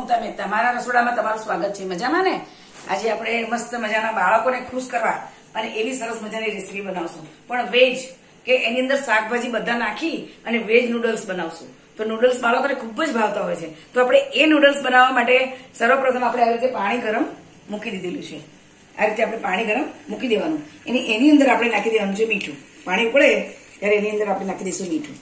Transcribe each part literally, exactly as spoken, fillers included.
મમતા મહેતા, મારા રસોડામાં તમારું સ્વાગત છે। મજામાં ને? આજે આપણે મસ્ત મજાના બાળકોને ખુશ કરવા અને એવી સરસ મજાની રેસીપી બનાવશું, પણ વેજ કે એની અંદર શાકભાજી બધા નાખી અને વેજ નૂડલ્સ બનાવશું। તો નૂડલ્સ બાળકોને ખૂબ જ ભાવતા હોય છે। તો આપણે એ નૂડલ્સ બનાવવા માટે સર્વપ્રથમ આપણે આવી રીતે પાણી ગરમ મૂકી દીધેલું છે। આ રીતે આપણે પાણી ગરમ મૂકી દેવાનું, એની એની અંદર આપણે નાખી દેવાનું છે મીઠું। પાણી ઉકળે ત્યારે એની અંદર આપણે નાખી દઈશું મીઠું।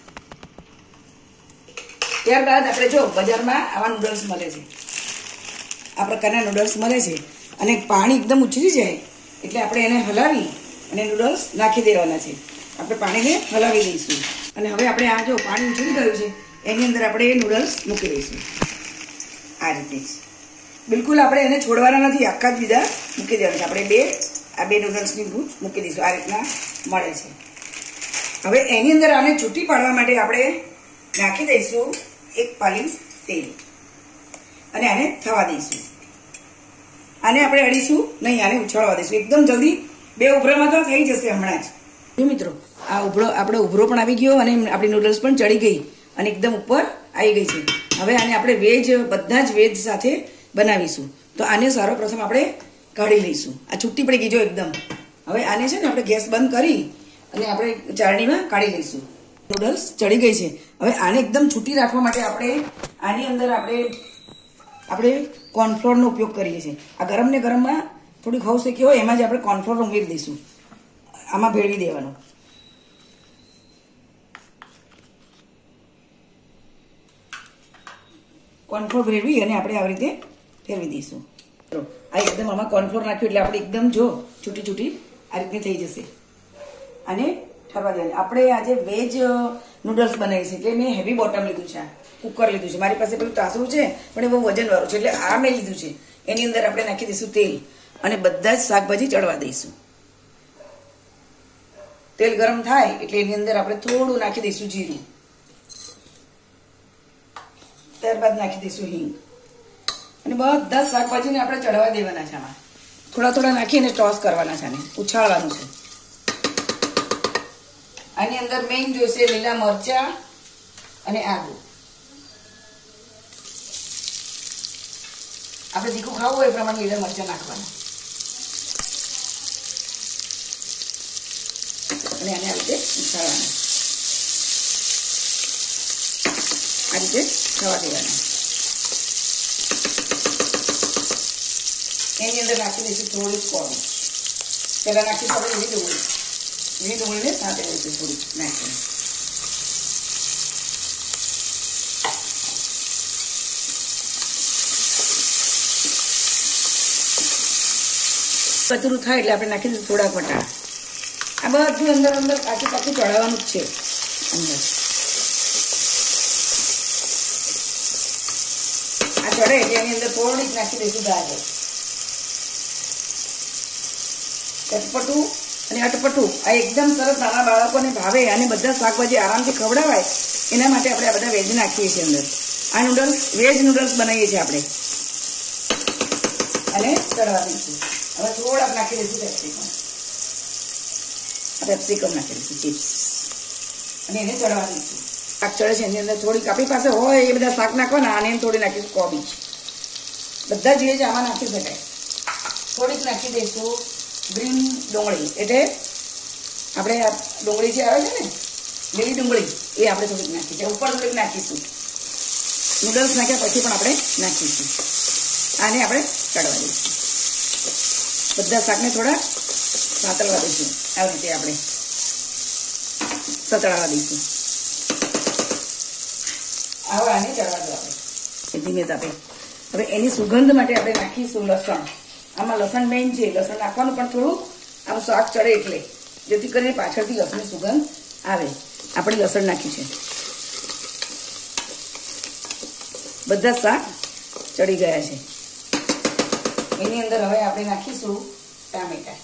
ત્યારબાદ આપણે જો બજારમાં આવા નૂડલ્સ મળે છે, આ પ્રકારના નૂડલ્સ મળે છે, અને પાણી એકદમ ઉછળી જાય એટલે આપણે એને હલાવી અને નૂડલ્સ નાખી દેવાના છે। આપણે પાણીને હલાવી દઈશું અને હવે આપણે આ જો પાણી ઉછળી ગયું છે એની અંદર આપણે એ નૂડલ્સ મૂકી દઈશું। આ રીતે જ બિલકુલ આપણે એને છોડવાના નથી, આખા જ બીજા મૂકી દેવાના છે। આપણે બે આ બે નૂડલ્સની ગૂંચ મૂકી દઈશું, આ રીતના મળે છે। હવે એની અંદર આને છૂટી પાડવા માટે આપણે નાખી દઈશું એક પાલી તેલ અને આને થવા દઈશું। આને આપણે અડીશું નહીં, આને ઉછાળવા દઈશું એકદમ જલ્દી। બે ઉભરામાં તો થઈ જશે હમણાં જ। જો મિત્રો આ ઉભરો આપણે ઉભરો પણ આવી ગયો અને આપણી નૂડલ્સ પણ ચડી ગઈ અને એકદમ ઉપર આવી ગઈ છે। હવે આને આપણે વેજ બધા જ વેજ સાથે બનાવીશું। તો આને સર્વપ્રથમ આપણે કાઢી લઈશું। આ છૂટી પડી ગઈ જો એકદમ। હવે આને છે ને આપણે ગેસ બંધ કરી અને આપણે ચાળણીમાં કાઢી લઈશું। નૂડલ્સ ચડી ગઈ છે, હવે આને એકદમ છૂટી રાખવા માટે આપણે આની અંદર આપણે આપણે કોર્નફ્લોરનો ઉપયોગ કરીએ છીએ। આ ગરમ ને ગરમમાં થોડી ઘઉં શેકી હોય એમાં જ આપણે કોર્નફ્લોર ઉમેરી દઈશું, આમાં ભેળવી દેવાનું। કોર્નફ્લોર ભેળવી અને આપણે આવી રીતે ફેરવી દઈશું। આ એકદમ આમાં કોર્નફ્લોર નાખ્યું એટલે આપણે એકદમ જો છૂટી છૂટી આ રીતની થઈ જશે। અને ઠરવા દેવાની। આપણે આજે વેજ નૂડલ્સ બનાવી છે એટલે મેં હેવી બોટમ લીધું છે, કુકર લીધું છે। મારી પાસે પેલું તાસરું છે પણ એ બહુ વજનવાળું છે એટલે આ મેં લીધું છે। એની અંદર આપણે નાખી દઈશું તેલ અને બધા જ શાકભાજી ચડવા દઈશું। તેલ ગરમ થાય એટલે એની અંદર આપણે થોડું નાખી દઈશું જીરું, ત્યારબાદ નાખી દઈશું હિંગ અને બધા શાકભાજીને આપણે ચડવા દેવાના છે। આમાં થોડા થોડા નાખી અને ટોસ કરવાના છે, આને ઉછાળવાનું છે। આની અંદર મેઇન જોઈશે લીલા મરચા અને આદુ। આપણે તીખું ખાવું હોય એ પ્રમાણે લીલા મરચા નાખવાના અને આને આ રીતે ઉછાળવાના, આ રીતે થવા દેવાના। એની અંદર નાખી દઈશું થોડીક કોળી, પહેલા નાખીશું આપણે એવી ડુંગળી, એની ડુંગળીને સાથે દઈશું થોડીક નાખીને। પતરું થાય એટલે આપણે નાખી દઈશું થોડાક વટાણા। આ બધું અંદર અંદર કાચું કાચું ચડાવવાનું જ છે અંદર। આ ચડે એટલે એની અંદર થોડીક નાખી દઈશું ગાજર, ચટપટું અને અટપટું। આ એકદમ સરસ નાના બાળકોને ભાવે અને બધા શાકભાજી આરામથી ખવડાવાય એના માટે આપણે આ બધા વેજ નાખીએ છીએ અંદર। આ નૂડલ્સ વેજ નૂડલ્સ બનાવીએ છીએ આપણે અને ચડવા દઈશું। હવે થોડાક નાખી દઈશું કેપ્સિકમ, કેપ્સિકમ નાખી દઈશું ચિપ્સ અને એને ચડવા દઈશું। શાક ચડે છે એની અંદર થોડીક આપણી પાસે હોય એ બધા શાક નાખવાના અને થોડી નાખીશું કોબીજ, બધા જ વેજ આમાં નાખી શકાય। થોડીક નાખી દઈશું ગ્રીન ડુંગળી, એટલે આપણે આ ડુંગળી જે આવે છે ને લીલી ડુંગળી એ આપણે થોડીક નાખી છે, ઉપર થોડીક નાખીશું। નૂડલ્સ નાખ્યા પછી પણ આપણે નાખીશું। આને આપણે ચડવા દઈશું, બધા શાકને થોડા સાતળવા દઈશું, આવી રીતે આપણે સતળાવા દઈશું। હવે આને ચડવા દો આપણે ધીમે તાપે। હવે એની સુગંધ માટે આપણે નાખીશું લસણ। આમાં લસણ મેઇન છે, લસણ નાખવાનું પણ થોડું આમ શાક ચડે એટલે, જેથી કરીને પાછળથી લસણની સુગંધ આવે। આપણે લસણ નાખ્યું છે, બધા શાક ચડી ગયા છે। એની અંદર હવે આપણે નાખીશું ટામેટા,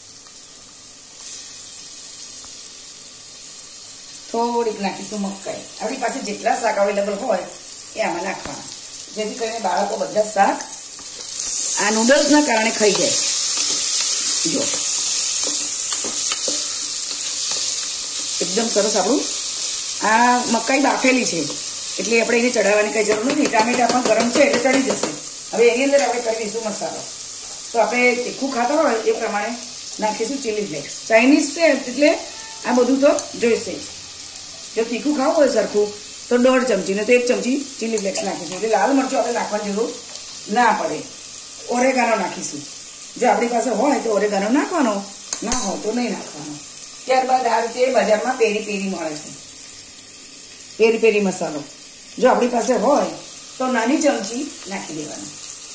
થોડીક નાખીશું મકાઈ। આપણી પાસે જેટલા શાક અવેલેબલ હોય એ આમાં નાખવાના, જેથી કરીને બાળકો બધા શાક આ નૂડલ્સના કારણે ખાઈ જાય। જો એકદમ સરસ આપણું આ મકાઈ બાફેલી છે એટલે આપણે એને ચડાવવાની કઈ જરૂર નથી. ટામેટા પણ ગરમ છે એટલે ચડી જશે. હવે એની અંદર આપણે કરી દઈશું મસાલો. તો આપણે તીખું ખાતા હોય એ પ્રમાણે નાખીશું ચીલી ફ્લેક્સ. ચાઇનીઝ છે એટલે આ બધું તો જોઈશે. જો તીખું ખાવું હોય સરખું તો દોઢ ચમચી ને તો એક ચમચી ચીલી ફ્લેક્સ નાખીશું. એટલે લાલ મરચું આપણે નાખવાની જરૂર ના પડે. ઓરેગાનો નાખીશું. જો આપણી પાસે હોય તો ઓરેગાનો નાખવાનો, ના હોય તો નહીં નાખવાનો. ત્યારબાદ આ રીતે બજારમાં પેરી પેરી મળે છે, પેરી પેરી મસાલો. જો આપણી પાસે હોય તો નાની ચમચી નાખી દેવાનો.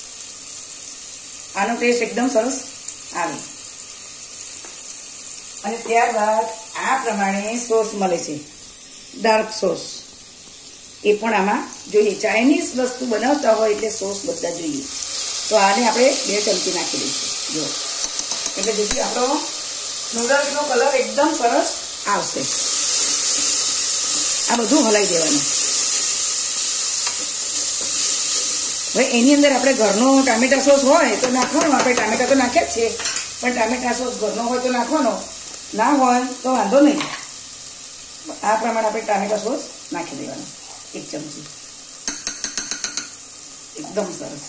આનો ટેસ્ટ એકદમ સરસ આવે. અને ત્યારબાદ આ પ્રમાણે સોસ મળે છે, ડાર્ક સોસ. એ પણ આમાં જોઈએ. ચાઇનીઝ વસ્તુ બનાવતા હોય એટલે સોસ બધા જોઈએ. તો આને આપણે બે ચમચી નાખી દઈશું. જો એટલે જેથી આપણો નૂડલ્સનો કલર એકદમ સરસ આવશે. આ બધું હલાવી દેવાનું. હવે એની અંદર આપણે ઘરનો ટામેટા સોસ હોય તો નાખવાનો. આપણે ટામેટા તો નાખ્યા જ છે, પણ ટામેટા સોસ ઘરનો હોય તો નાખવાનો, ના હોય તો વાંધો નહીં. આ પ્રમાણે આપણે ટામેટા સોસ નાખી દેવાનો એક ચમચી. એકદમ સરસ.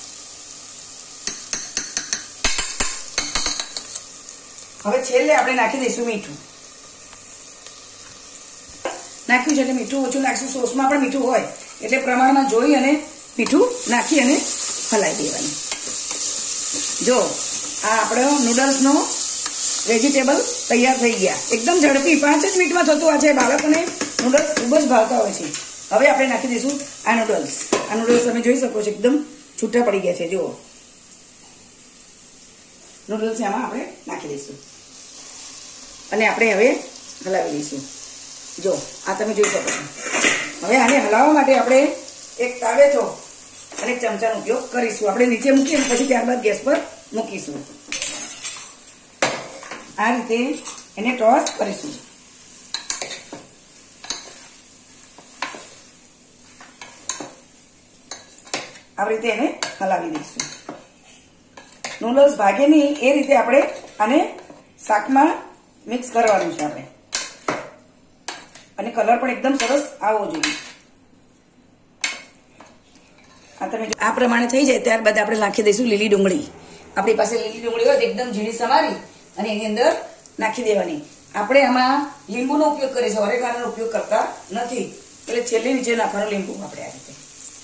હવે છેલ્લે આપણે નાખી દઈશું મીઠું. નાખ્યું છે એટલે મીઠું ઓછું નાખીશું. સોસમાં પણ મીઠું હોય એટલે પ્રમાણમાં જોઈ અને મીઠું નાખી અને હલાવી દેવાનું. જો આ આપણો નૂડલ્સનો વેજીટેબલ તૈયાર થઈ ગયા. એકદમ ઝડપી પાંચ જ મિનિટમાં થતું આ છે. બાળકોને નૂડલ્સ ખૂબ જ ભાવતા હોય છે. હવે આપણે નાખી દઈશું આ નૂડલ્સ. આ નૂડલ્સ તમે જોઈ શકો છો એકદમ છૂટા પડી ગયા છે. જુઓ, નૂડલ્સ આમાં આપણે નાખી દઈશું અને આપણે હવે હલાવી દઈશું. જો આ તમે જોઈ શકો છો. હવે આને હલાવવા માટે આપણે એક તાવેથો અને એક ચમચાનો ઉપયોગ કરીશું. આપણે નીચે મૂકીએ પછી ત્યારબાદ ગેસ પર મૂકીશું. આ રીતે એને ટોસ કરીશું. આવી રીતે એને હલાવી દઈશું. નૂડલ્સ ભાગે નહીં એ રીતે આપણે આને શાકમાં મિક્સ કરવાનું છે આપણે. અને કલર પણ એકદમ સરસ આવવો જોઈએ. આ તમે આ પ્રમાણે થઈ જાય ત્યારબાદ આપણે નાખી દઈશું લીલી ડુંગળી. આપણી પાસે લીલી ડુંગળી હોય તો એકદમ ઝીણી સમારી અને એની અંદર નાખી દેવાની. આપણે આમાં લીંબુનો ઉપયોગ કરીએ છીએ, ઓરેગાનોનો ઉપયોગ કરતા નથી. એટલે છેલ્લે નીચે નાખવાનું લીંબુ. આપણે આ રીતે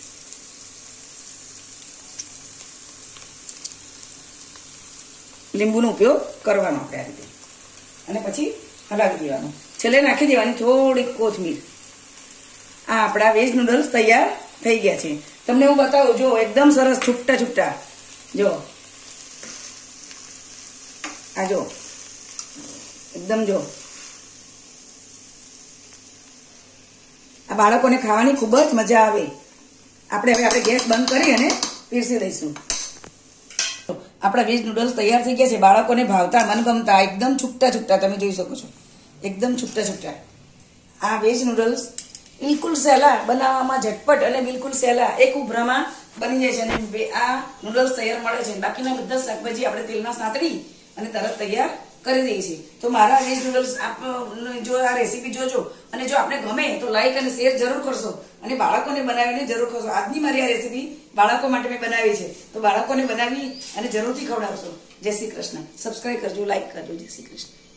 લીંબુનો ઉપયોગ કરવાનો આપણે આ રીતે. અને પછી હલાવી દેવાનું. છેલ્લે નાખી દેવાની થોડીક કોથમીર. આ આપણા વેજ નૂડલ્સ તૈયાર થઈ ગયા છે. તમને હું બતાવું. જો એકદમ સરસ છૂટા છૂટા. જો આ જો એકદમ જો આ બાળકોને ખાવાની ખૂબ જ મજા આવે. આપણે હવે આપણે ગેસ બંધ કરી અને પીરસી દઈશું. આપણા વેજ નૂડલ્સ તૈયાર થઈ ગયા છે. બાળકોને ભાવતા મનગમતા એકદમ છૂટા છૂટા તમે જોઈ શકો છો. એકદમ છૂટા છૂટા આ વેજ નૂડલ્સ બિલકુલ સહેલા બનાવવામાં, ઝટપટ અને બિલકુલ સહેલા એક ઉભરામાં બની જાય છે. અને આ નૂડલ્સ તૈયાર મળે છે. બાકીના બધા શાકભાજી આપણે તેલમાં સાંતળી અને તરત તૈયાર કરી દઈએ છીએ. તો મારા વેજ નૂડલ્સ આપ જો આ રેસીપી જોજો અને જો આપને ગમે તો લાઈક અને શેર જરૂર કરશો અને બાળકોને બનાવીને જરૂર કરશો. આજની મારી આ રેસીપી બાળકો માટે મેં બનાવી છે, તો બાળકોને બનાવી અને જરૂરથી ખવડાવશો. જય શ્રી કૃષ્ણ. સબસ્ક્રાઈબ કરજો, લાઈક કરજો. જય શ્રી કૃષ્ણ.